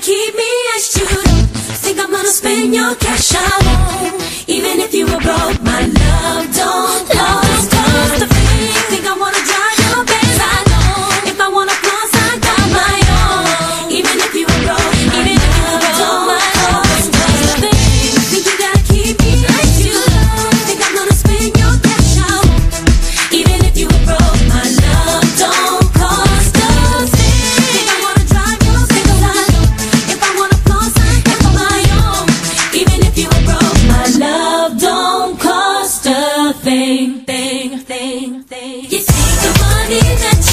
keep me as you don't think I'm gonna spend your cash. I won't. Even if you were broke, my love don't cost.